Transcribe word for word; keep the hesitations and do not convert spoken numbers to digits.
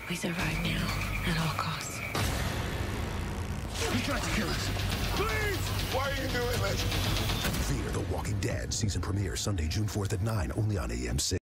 We survive now, at all costs. He tried to kill us. Please! Why are you doing this? Fear the Walking Dead season premiere Sunday, June fourth at nine, only on A M C.